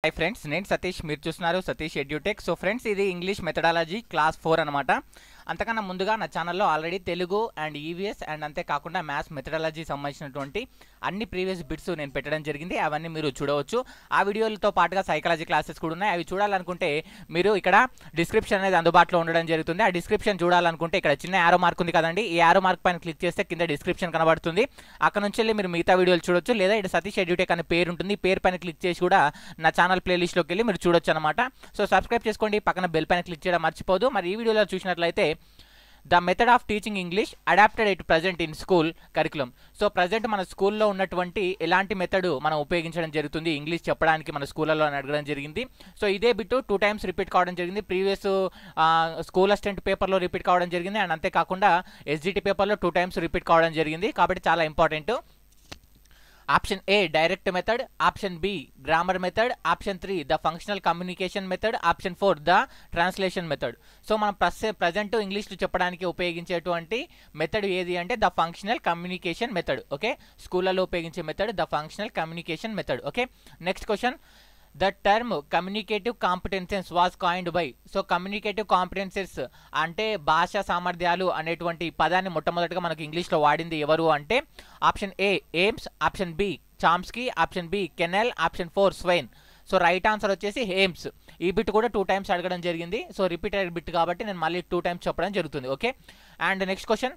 Hi friends, నేను సతీష్. మీరు చూస్తున్నారు సతీష్ ఎడ్యూటెక్. సో ఫ్రెండ్స్, ఇది ఇంగ్లీష్ మెథడాలజీ క్లాస్ 4 అనమాట. అంతకన్నా ముందుగా నా ఛానల్లో already Telugu and EVS and అంతేకాకుండా మ్యాథ్స్ మెథడాలజీ సంబంధించినటువంటి అన్ని ప్రీవియస్ బిట్స్ నేను పెట్టడం జరిగింది. అవన్నీ మీరు చూడవచ్చు. ఆ వీడియోలతో పాటుగా సైకాలజీ క్లాసెస్ కూడా ఉన్నాయి. అవి చూడాలనుకుంటే మీరు ఇక్కడ డిస్క్రిప్షన్ అనేది అందుబాటులో ఉండడం జరుగుతుంది. ఆ డిస్క్రిప్షన్ చూడాలనుకుంటే ఇక్కడ చిన్న యారో మార్క్ ఉంది కదండి, ఈ యారో మార్క్ పైన క్లిక్ చేస్తే కింద డిస్క్రిప్షన్ కనబడుతుంది. అక్కడ నుంచి వెళ్ళి మీరు మిగతా వీడియోలు చూడొచ్చు. లేదా ఇక్కడ సతీష్ ఎడ్యూటెక్ అనే పేరు ఉంటుంది, ఈ పేరు పైన క్లిక్ చేసి కూడా నా ఛానల్ ప్లేలిస్ట్లోకి వెళ్ళి మీరు చూడొచ్చు అనమాట. సో సబ్స్క్రైబ్ చేసుకోండి, పక్కన బెల్ పైన క్లిక్ చేయడం మర్చిపోదు. మరి ఈ వీడియోలో చూసినట్లయితే the method of teaching English adapted it present in school curriculum. So present మన స్కూల్లో ఉన్నటువంటి ఎలాంటి మెథడ్ మనం ఉపయోగించడం జరుగుతుంది ఇంగ్లీష్ చెప్పడానికి మన స్కూళ్ళలో అని అడగడం జరిగింది. సో ఇదే బిట్ 2 times రిపీట్ కావడం జరిగింది. ప్రీవియస్ స్కూల్ అసిస్టెంట్ పేపర్లో రిపీట్ కావడం జరిగింది అండ్ అంతేకాకుండా ఎస్జిటి పేపర్లో 2 times రిపీట్ కావడం జరిగింది. కాబట్టి చాలా important. Option A direct method, option B grammar method, option 3 the functional communication method, option 4 the translation method. So మనం ప్రజెంట్ ఇంగ్లీష్లో చెప్పడానికి ఉపయోగించేటువంటి మెథడ్ ఏది అంటే the functional communication method. Okay, స్కూళ్ళలో ఉపయోగించే method the functional communication method. Okay, next question. The term communicative competences was coined by. So communicative competences అంటే భాషా సామర్థ్యాలు అనేటువంటి పదాన్ని మొట్టమొదటిగా మనకు ఇంగ్లీష్లో వాడింది ఎవరు అంటే option A Hymes, option B Chomsky, option B Canale, option 4 Swain. So right answer వచ్చేసి ఎయిమ్స్. ఈ బిట్ కూడా 2 times అడగడం జరిగింది. సో రిపీటెడ్ బిట్ కాబట్టి నేను మళ్ళీ 2 times చెప్పడం జరుగుతుంది. Okay, and next question.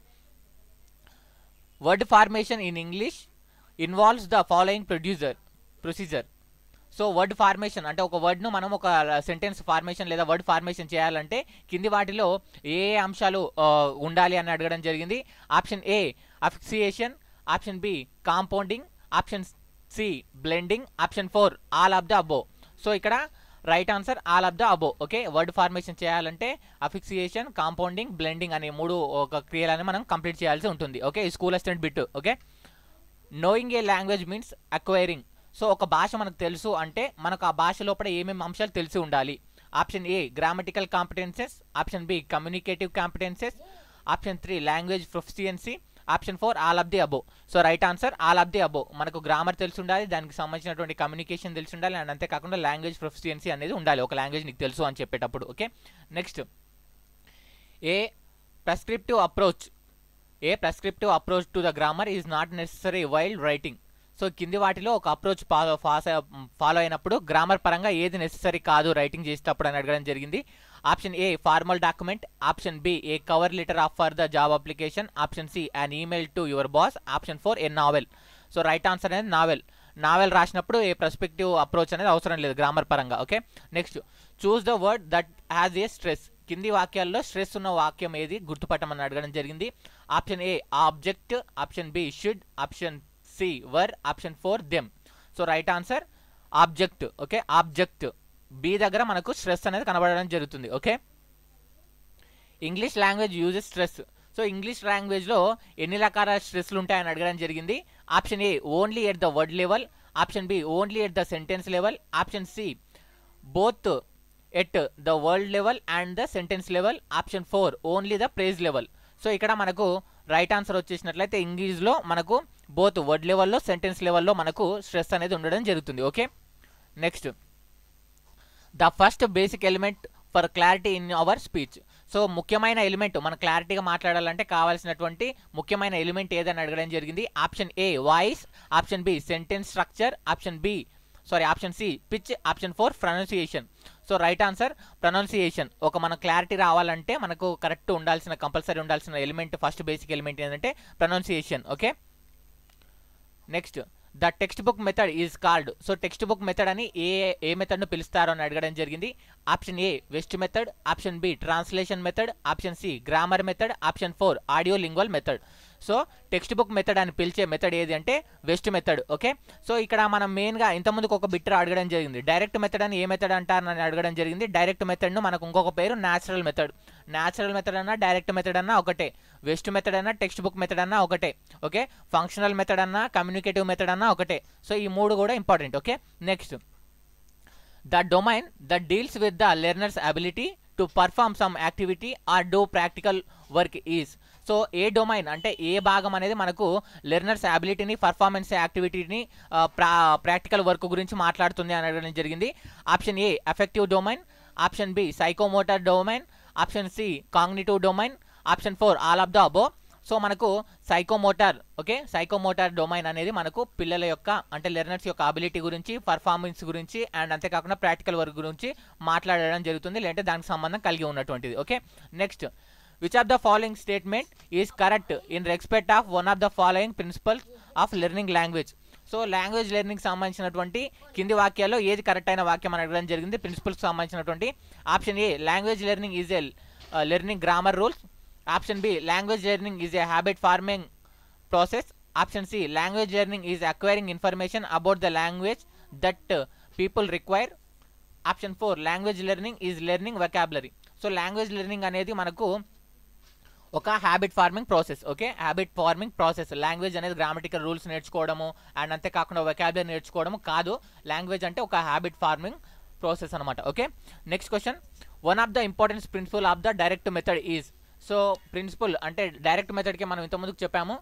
Word formation in English involves the following procedure. So word formation అంటే ఒక వర్డ్ను మనం ఒక సెంటెన్స్ ఫార్మేషన్ లేదా వర్డ్ ఫార్మేషన్ చేయాలంటే కింది వాటిలో ఏ అంశాలు ఉండాలి అని అడగడం జరిగింది. Option A affixation, option B compounding, option C blending, option 4 all of the above. So ఇక్కడ right answer all of the above. Okay, word formation చేయాలంటే అఫిక్సియేషన్, కాంపౌండింగ్, బ్లెండింగ్ అనే 3 ఒక క్రియలని మనం కంప్లీట్ చేయాల్సి ఉంటుంది. ఓకే, ఈ school assistant bit. Okay, knowing a language means acquiring. So ఒక భాష మనకు తెలుసు అంటే మనకు ఆ భాష లోపల ఏమేమి అంశాలు తెలిసి ఉండాలి. Option A grammatical competences, option B communicative competences, option 3 language proficiency, option 4 all of the above. So right answer all of the above. మనకు గ్రామర్ తెలిసి ఉండాలి, దానికి సంబంధించినటువంటి కమ్యూనికేషన్ తెలిసి ఉండాలి అండ్ అంతేకాకుండా లాంగ్వేజ్ ప్రొఫిషియన్సీ అనేది ఉండాలి ఒక లాంగ్వేజ్ నీకు తెలుసు అని చెప్పేటప్పుడు. Okay, next. A prescriptive approach to the grammar is not necessary while writing. So కింది వాటిలో ఒక అప్రోచ్ ఫాలో అయినప్పుడు గ్రామర్ పరంగా ఏది నెసెసరీ కాదు రైటింగ్ చేసేటప్పుడు అని అడగడం జరిగింది. Option A formal document, option B a cover letter for the job application, option C an email to your boss, option 4 a novel. So right answer అనేది novel రాసినప్పుడు ఏ ప్రెస్పెక్టివ్ అప్రోచ్ అనేది అవసరం లేదు grammar పరంగా. Okay, next. Choose the word that has a stress. కింది వాక్యాల్లో stress ఉన్న వాక్యం ఏది గుర్తుపట్టమని అడగడం జరిగింది. Option A object, option B should, option C were, option 4 them. So right answer object. Okay, object B దగ్గర మనకు స్ట్రెస్ అనేది కనబడడం జరుగుతుంది. Okay, English language uses stress. So English లాంగ్వేజ్లో ఎన్ని రకాల స్ట్రెస్లు ఉంటాయని అడగడం జరిగింది. Option A only at the word level, option B only at the sentence level, option C both at the word level and the sentence level, option 4 only the phrase level. So ఇక్కడ మనకు right answer వచ్చేసినట్లయితే ఇంగ్లీష్లో మనకు both word లెవెల్లో sentence లెవెల్లో మనకు stress అనేది ఉండడం జరుగుతుంది. Okay, next. The first basic element for clarity in our speech. So ముఖ్యమైన ఎలిమెంట్ మనం క్లారిటీగా మాట్లాడాలంటే కావాల్సినటువంటి ముఖ్యమైన ఎలిమెంట్ ఏదని అడగడం జరిగింది. Option A voice, option B sentence structure, option C pitch, option 4 pronunciation. So right answer pronunciation. ఒక మన క్లారిటీ రావాలంటే మనకు కరెక్ట్ కంపల్సరీ ఉండాల్సిన ఎలిమెంట్ ఫస్ట్ బేసిక్ ఎలిమెంట్ ఏంటంటే pronunciation. Okay, next. The text book method is called. So text book method అని ఏ మెథడ్ను పిలుస్తారో అని అడగడం జరిగింది. Option A west method, option B translation method, option C grammar method, option 4 audio lingual method. So text book method అని పిలిచే method ఏది అంటే వెస్ట్ మెథడ్. ఓకే, సో ఇక్కడ మనం మెయిన్గా ఇంతకుముందుకు ఒక బిట్ అడగడం జరిగింది. డైరెక్ట్ మెథడ్ అని ఏ మెథడ్ అంటారని అడగడం జరిగింది. డైరెక్ట్ మెథడ్ను మనకు ఇంకొక పేరు న్యాచురల్ మెథడ్ అన్నా డైరెక్ట్ మెథడ్ అన్నా ఒకటే, వెస్ట్ మెథడ్ అన్నా టెక్స్ట్ బుక్ మెథడ్ అన్నా ఒకటే. ఓకే, ఫంక్షనల్ మెథడ్ అన్నా కమ్యూనికేటివ్ మెథడ్ అన్నా ఒకటే. సో ఈ 3 కూడా important. Okay, next. The domain that deals with the learners ability to perform some activity or do practical work is. So ఏ domain అంటే ఏ భాగం అనేది మనకు లెర్నర్స్ అబిలిటీని, పర్ఫార్మెన్స్ యాక్టివిటీని, ప్రాక్టికల్ వర్క్ గురించి మాట్లాడుతుంది అనడం జరిగింది. Option A affective domain, option B psychomotor domain, option C cognitive domain, option 4 all of the above. So మనకు సైకోమోటర్, ఓకే, సైకోమోటర్ డొమైన్ అనేది మనకు పిల్లల యొక్క అంటే లెర్నర్స్ యొక్క అబిలిటీ గురించి, పర్ఫార్మెన్స్ గురించి అండ్ అంతేకాకుండా ప్రాక్టికల్ వర్క్ గురించి మాట్లాడడం జరుగుతుంది, లేదంటే దానికి సంబంధం కలిగి ఉన్నటువంటిది. Okay, next, which of the following statement is correct in respect of one of the following principles of learning language. So language learning సంబంధించినటువంటి కింది వాక్యాల్లో ఏది కరెక్ట్ అయిన వాక్యం అడగడం జరిగింది ప్రిన్సిపల్స్ సంబంధించినటువంటి. Option A language learning is a learning grammar rules, option B language learning is a habit forming process, option C language learning is acquiring information about the language that people require, option 4 language learning is learning vocabulary. So language learning అనేది మనకు ఒక habit forming process. Okay, habit forming process. Language అనేది grammatical rules నేర్చుకోవడము and అంతేకాకుండా vocabulary నేర్చుకోవడము కాదు. Language అంటే ఒక హ్యాబిట్ ఫార్మింగ్ ప్రాసెస్ అనమాట. Okay, next question, one of the importance principle of the direct method is. So principle అంటే direct మెథడ్కి మనం ఇంతకుముందుకు చెప్పాము.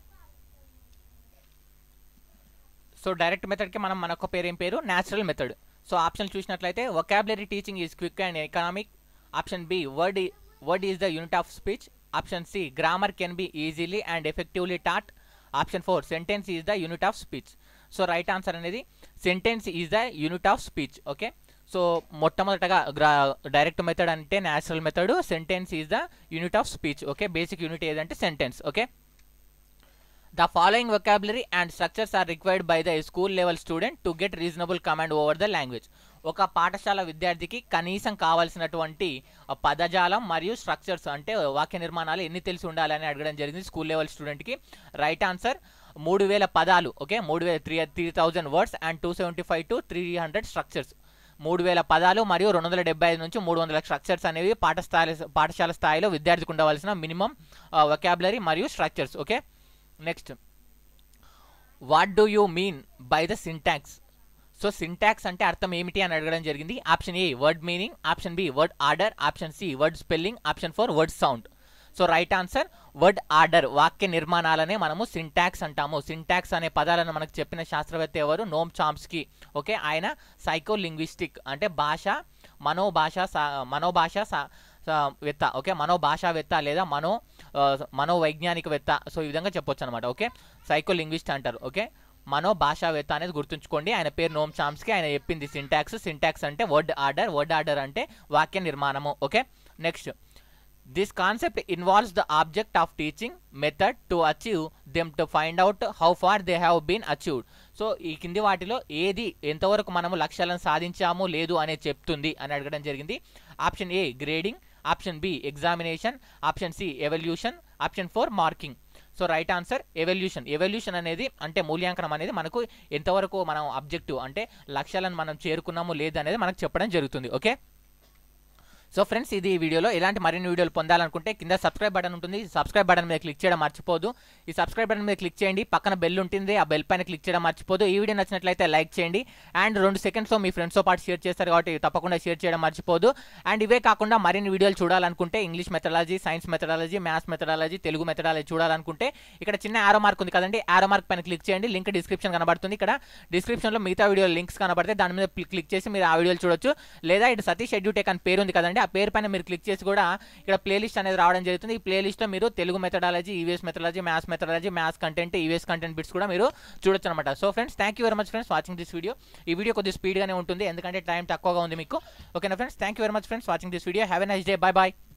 సో డైరెక్ట్ మెథడ్కి మనం మనొక పేరు ఏం పేరు, న్యాచురల్ మెథడ్. సో ఆప్షన్ చూసినట్లయితే vocabulary teaching is quick and economic, option B word is the unit of speech, option C grammar can be easily and effectively taught, option 4 sentence is the unit of speech. So right answer అనేది sentence is the unit of speech. Okay, so మొట్టమొదటగా direct method అంటే natural method, sentence is the unit of speech. Okay, basic unit ఏదంటే sentence. Okay, the following vocabulary and structures are required by the school level student to get reasonable command over the language. ఒక పాఠశాల విద్యార్థికి కనీసం కావాల్సినటువంటి పదజాలం మరియు structures అంటే వాక్య నిర్మాణాలు ఎన్ని తెలిసి ఉండాలని అడగడం జరిగింది స్కూల్ లెవెల్ స్టూడెంట్కి. రైట్ ఆన్సర్ 3000 పదాలు. Okay, 3000 words and 275 to 300 structures. 3000 పదాలు మరియు 275 నుంచి 300 స్ట్రక్చర్స్ అనేవి పాఠశాల స్థాయిలో విద్యార్థికి ఉండవలసిన మినిమం వొకాబులరీ మరియు structures. Okay, next, what do you mean by the syntax. So syntax అంటే అర్థం ఏమిటి అని అడగడం జరిగింది. Option A word meaning, option B word order, option C word spelling, option 4 word sound. So right answer word order. వాక్య నిర్మాణాలనే మనము syntax అంటాము. సింటాక్స్ అనే పదాలను మనకు చెప్పిన శాస్త్రవేత్త ఎవరు, నోమ్ చామ్స్కీ. ఓకే, ఆయన సైకో లింగ్విస్టిక్ అంటే మనోభాషావేత్త. ఓకే, మనోభాషావేత్త లేదా మనోవైజ్ఞానికవేత్త. సో ఈ విధంగా చెప్పొచ్చు అనమాట. ఓకే, సైకో లింగ్విస్ట్ అంటారు. ఓకే, మనోభాషావేత్త అనేది గుర్తుంచుకోండి. ఆయన పేరు నోమ్ చామ్స్కీ. ఆయన చెప్పింది సింటాక్స్ అంటే వర్డ్ ఆర్డర్ అంటే వాక్య నిర్మాణము. Okay, next, this concept involves the object of teaching method to achieve them to find out how far they have been achieved. So ఈ కింది వాటిలో ఏది ఎంతవరకు మనము లక్ష్యాలను సాధించాము లేదు అనేది చెప్తుంది అని అడగడం జరిగింది. Option A grading, option B examination, option C evaluation, option 4 marking. So right answer evaluation అనేది అంటే మూల్యాంకనం అనేది మనకు ఎంతవరకు మనం ఆబ్జెక్టివ్ అంటే లక్ష్యాలను మనం చేరుకున్నాము లేదు అనేది మనకు చెప్పడం జరుగుతుంది. ఓకే, సో ఫ్రెండ్స్ ఇది ఈ వీడియోలో. ఇలాంటి మరిన్ని వీడియోలు పొందాలనుకుంటే కింద సబ్స్క్రైబ్ బటన్ ఉంటుంది. సబ్స్క్రైబ్ బటన్ మీద క్లిక్ చేయడం మర్చిపోదు. ఈ సబ్స్క్రైబ్ బటన్ మీద క్లిక్ చేయండి. పక్కన బెల్ ఉంటుంది, ఆ బెల్ పైన క్లిక్ చేయడం మర్చిపోదు. ఈ వీడియో నచ్చినట్లయితే లైక్ చేయండి అండ్ 2 సెకండ్స్లో మీ ఫ్రెండ్స్తో పాటు షేర్ చేస్తారు కాబట్టి తప్పకుండా షేర్ చేయడం మర్చిపోదు. అండ్ ఇవే కాకుండా మరిన్ని వీడియోలు చూడాలనుకుంటే English methodology, science methodology, maths methodology, Telugu methodology చూడాలనుకుంటే ఇక్కడ చిన్న ఆరో మార్క్ ఉంది కదండి, ఆరో మార్క్ పైన క్లిక్ చేయండి. లింక్ డిస్క్రిప్షన్ కనబడుతుంది. ఇక్కడ డిస్క్రిప్షన్లో మిగతా వీడియో లింక్స్ కనబడితే దాని మీద క్లిక్ చేసి మీరు ఆ వీడియోలు చూడొచ్చు. లేదా ఇటు సతీష్ ఎడ్యూటెక్ అని పేరు ఉంది కదండి, ఆ పేరు పైన మీరు క్లిక్ చేసి కూడా ఇక్కడ ప్లేలిస్ట్ అనేది రావడం జరుగుతుంది. ఈ ప్లేలిస్ట్లో మీరు Telugu methodology, EVS methodology, maths content, EVS content bits కూడా మీరు చూడొచ్చు అనమాట. So friends thank you very much friends watching this video. ఈ వీడియో కొద్దిగా స్పీడ్గానే ఉంటుంది ఎందుకంటే టైం తక్కువగా ఉంది మీకు. ఓకేనా friends, thank you very much friends watching this video. Have a nice day. Bye bye.